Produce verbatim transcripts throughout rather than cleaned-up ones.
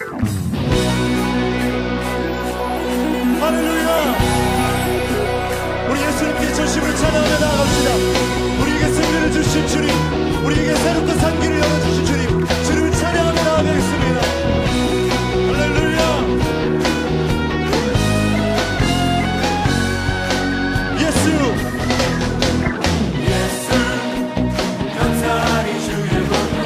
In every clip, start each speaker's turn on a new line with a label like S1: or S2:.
S1: 할렐루야. 우리 예수님께 전심을 찬양하며 나아갑시다. 우리에게 승리를 주신 주님, 우리에게 새롭게 산 길을 열어주신 주님, 주님을 찬양하며 나아가겠습니다. 할렐루야. 예수
S2: 예수 감사하니 주의 번호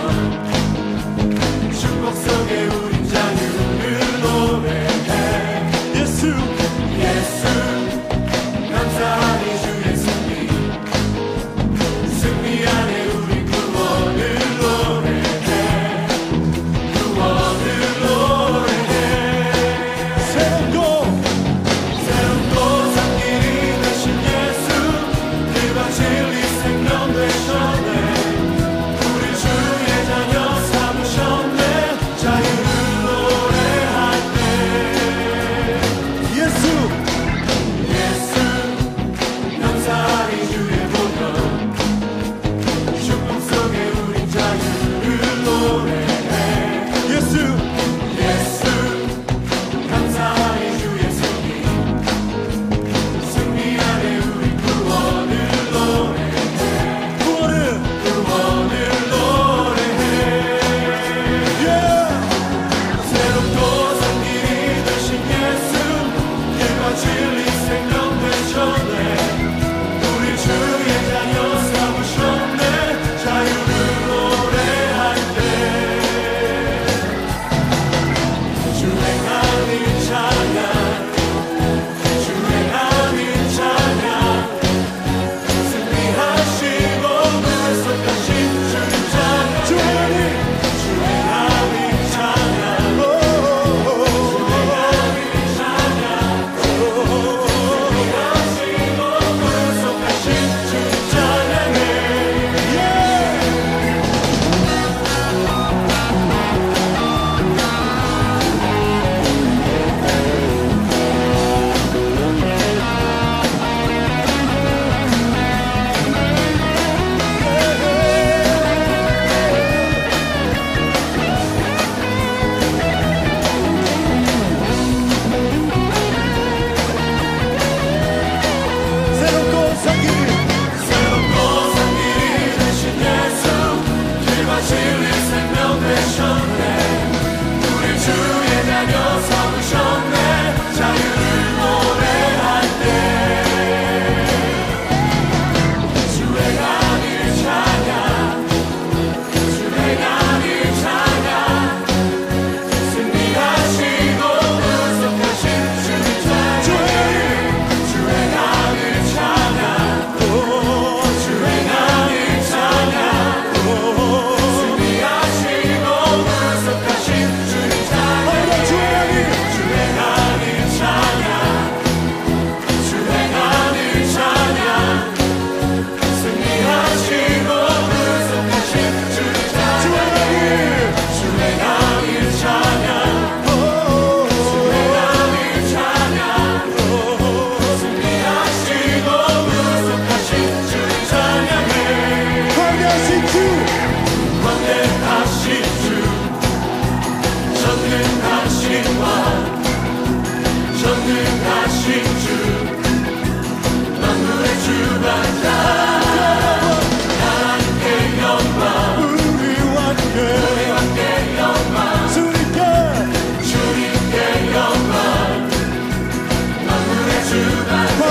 S2: 축복 속에 우린 자유를 노래해.
S1: 예수
S2: 예수 감사하니 주의 승리 승리 안에 우리 구원을 노래해. 구원을 노래해.
S1: 새롭고
S2: 새롭고 산 길이 되신 예수 그가 진리 생명 되셨네. 우리 주의 자녀 삼으셨네. 자유를 노래할 때
S1: 예수
S2: 예수 감사하니 주의 보혈 축복 속에 우린 자유를 노래해.
S1: 예수
S2: 예수 감사하니 주의 승리 승리 안에 우리 구원을 노래해.
S1: 구원을
S2: 구원을 노래해.
S1: 예
S2: 새롭고 산 길이 되신 예수 길과 진리 생명 되셨네. 우리 주의 자녀 삼으셨네. 자유를 노래할 때 주행하는 찬양 주행하는 찬양 승리하시고 구속하신 주님 찬양
S1: 주 하나님
S2: 주행하는 찬양 주행하는 찬양 승리하시고 구속하신 주님 찬양해.
S1: 새롭고 산 길
S2: 새롭고 산 길이 되신 예수 길과 진리 생명 되셨네. 우리 주의 자녀 삼으셨네. 자유를 노래할 때 주행하는 찬양 주행하는 찬양 승리하시고 구속하신 주님 찬양 주행하는 찬양 주행하는 찬양 승리하시고 구속하신 주님 찬양
S1: 주하나님
S2: 주행하는 찬양 주행하는 찬양 승리하시고 구속하신 주님 찬양 주행하는 찬양 주행하는 찬양 승리하시고 구속하신 주님 찬양해.
S1: 광야하신 주
S2: 광대하신 주 전능하신 왕 전능하신 주 만물의 주관자 하나님께 영광
S1: 우리와 함께
S2: 우리와 함께 영광
S1: 주님께
S2: 주님께 영광 만물의 주관자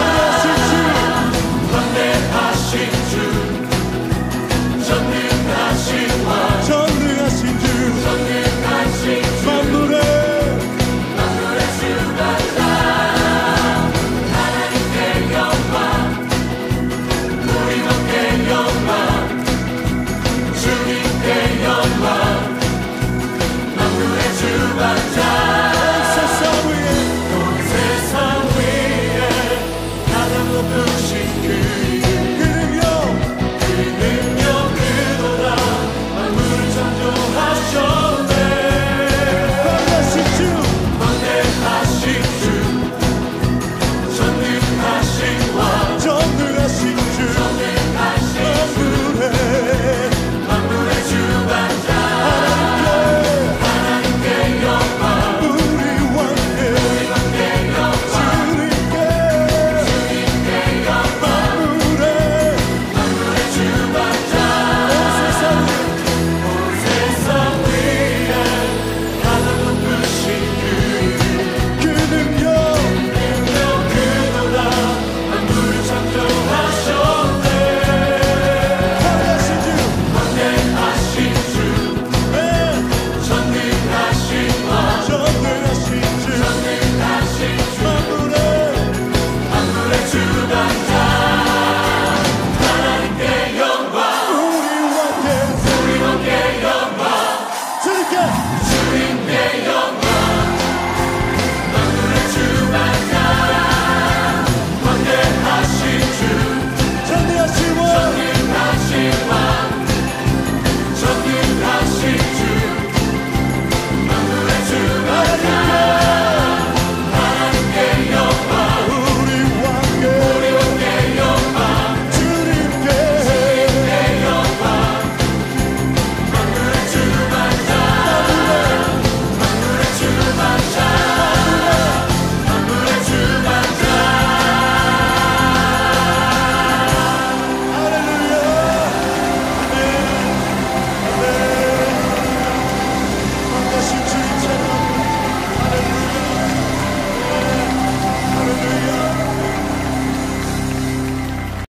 S1: 광야하신 주
S2: 광대하신 주 전능하신 왕
S1: 전능하신 주
S2: 전능하신 주
S1: 만물의
S2: 만물의 주관자 내